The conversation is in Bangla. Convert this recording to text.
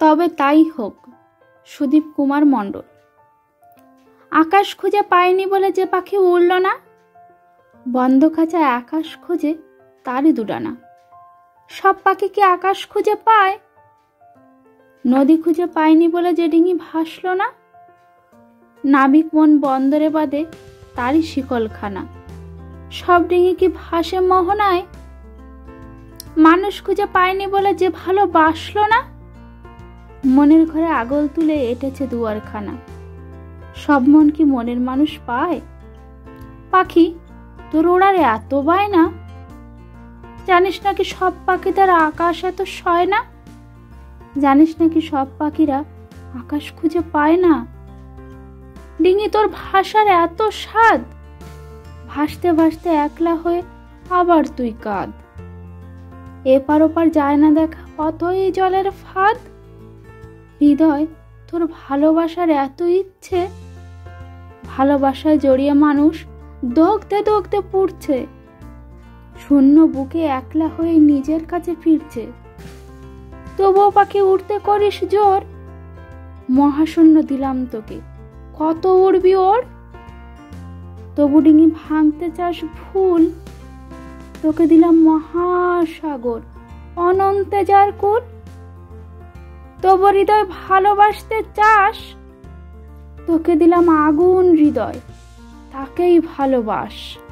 তবে তাই হোক। সুদীপ কুমার মণ্ডল। আকাশ খুঁজে পায়নি বলে যে পাখি উড়ল না, বন্ধ খাঁচায় আকাশ খুঁজে তারই দুডানা। সব পাখি কি আকাশ খুঁজে পায়? নদী খুঁজে পায়নি বলে যে ডিঙি ভাসল না, নাবিক মন বন্দরে বাঁধে তারই শিকলখানা। সব ডিঙি কি ভাসে মোহনায়? মানুষ খুঁজে পায়নি বলে যে ভালোবাসলো না, মনের ঘরে আগল তুলে এঁটেছে দুয়ারখানা। সব মন কি মনের মানুষ পায়? পাখি তোর ওড়ার এত বায়না, জানিস নাকি সব পাখিদের আকাশ এত সয় না? জানিস নাকি সব পাখিরা আকাশ খুঁজে পায় না? ডিঙি তোর ভাষার এত স্বাদ, ভাসতে ভাসতে একলা হয়ে আবার তুই কাঁদ। এপার ওপার যায় না দেখা কতই জলের ফাঁদ। হৃদয় তোর ভালোবাসার এত ইচ্ছে, ভালোবাসায় জড়িয়ে মানুষ দগ্ধে দগ্ধে পুড়ছে। শূন্য বুকে একলা হয়ে নিজের কাছে ফিরছে। তবুও পাখি উড়তে করিস জোর, মহাশূন্য দিলাম তোকে, কত উড়বি ওর? তবু ডিঙি ভাঙতে চাস ভুল, তোকে দিলাম মহাসাগর, অনন্তে যার কুল। তবু হৃদয় ভালোবাসতে চাস, তোকে দিলাম আগুন হৃদয়, তাকেই ভালোবাস।